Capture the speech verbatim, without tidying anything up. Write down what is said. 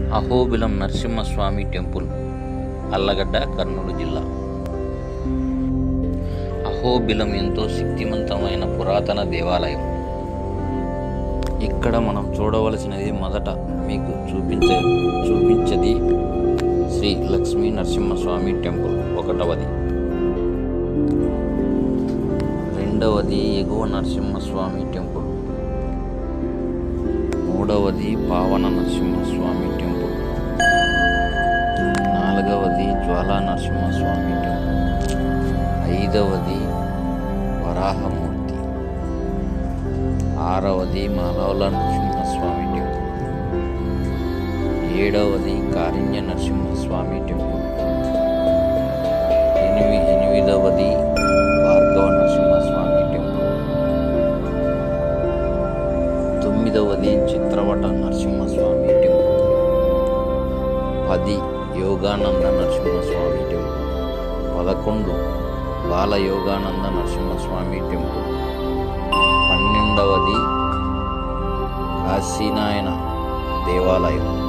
Ahobilam Narasimhaswamy temple, Allagadda, Kurnool జిల్లా. అహోబిలం ఎంతో శక్తివంతమైన పురాతన దేవాలయం. ఇక్కడ మనం చూడవలసినది, మొదట మీకు చూపించే చూపించేది శ్రీ లక్ష్మీ నరసింహస్వామి టెంపుల్ ఒకటవది. రెండవది ఎగువ నరసింహస్వామి టెంపుల్. మూడవది పావన నరసింహస్వామి టెంపుల్. నాలుగవది జ్వాలా నరసింహస్వామి టెంపుల్. ఐదవది వరాహమూర్తి. ఆరవది మాలవల నరసింహస్వామి టెంపుల్. ఏడవది కారిణ్య నరసింహస్వామి టెంపుల్. ఎనిమి ఎనిమిదవది భార్గవ నరసింహస్వామి టెంపుల్. తొమ్మిదవది చిత్రవట నరసింహస్వామి టెంపుల్. పది యోగానంద నరసింహస్వామి టెంపుల్. పదకొండు బాల యోగానంద నరసింహస్వామి టెంపుల్. పన్నెండవది కాశీనాయన దేవాలయం.